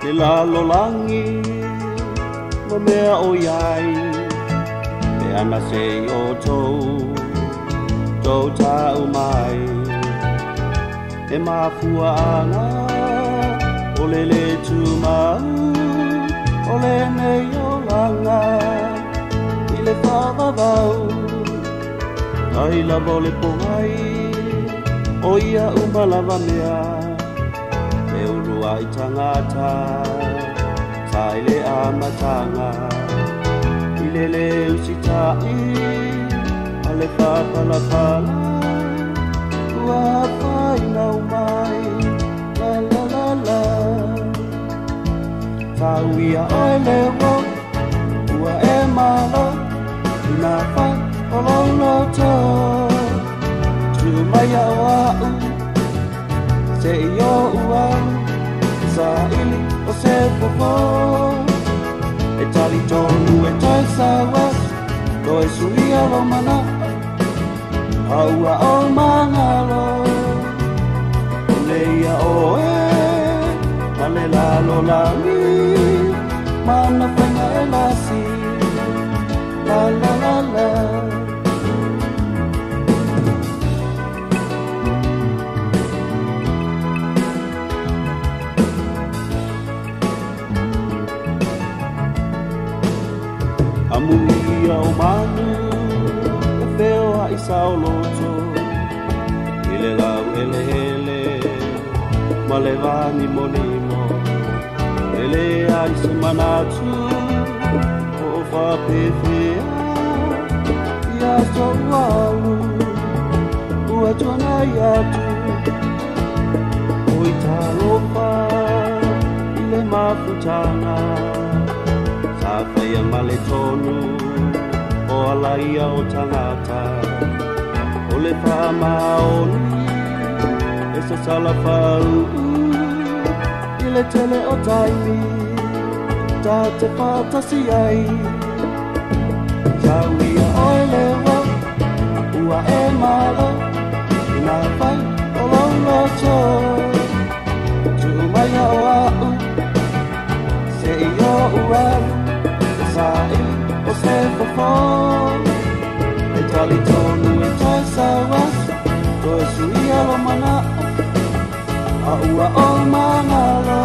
le lalo langi ma mea o iai me ana se o tou tau mai e mafua ana o le tu mau o le nei o langa i le whawawau ai la vole pohai o ia umalawa mea e urua i tangata tai le amatanga i le usitai a le whapalapala ua whai nau mai la la la la tau ia oe le wo ua e malo na whai o laulo tō tu mai a wau se i o uau sa ili o se popo e tali tonu e toi sawas toi sui alo mana aua o mangalo o leia o e ma le lalo lami mana whainga e lasi la la la la Amuia o manu e wheo hai sao loto i le lau ele hele ma le vani monimo ele ai se manatu o whapewhea ia so walu ua tuana i atu o i talopa i le mafutana Whaia male tonu o alaia o tangata o le whamaoni e sa sala whau i le tele o taimi ta te whatasi ai Tau ia oe le wa ua e malo i nā whai o laulo tō tu mai a wau se i o ualu Sai o se fofo e tali tonu e toi sawas toi sui alo mana a ua o manalo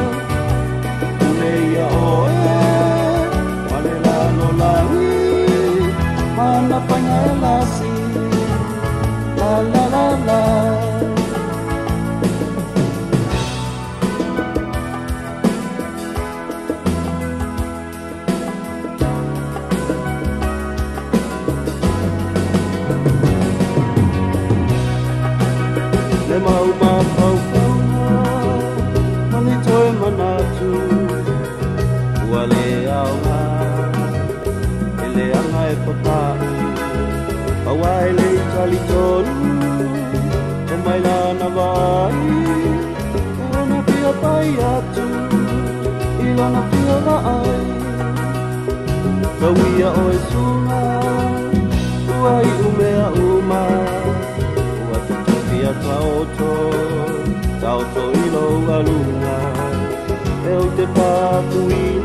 uleia o e wale lano langi mana whainga e lasi la la la la Le mau mawhau kauna, mani toi manatu, ua le aunga, e le anga e papau, awa e le tali tonu, o mai lana vai, e lona pia pai atu, i lona pia la ai, kawia o e sunga, ua i umea uma, Tauto ilo aluna, eu te papu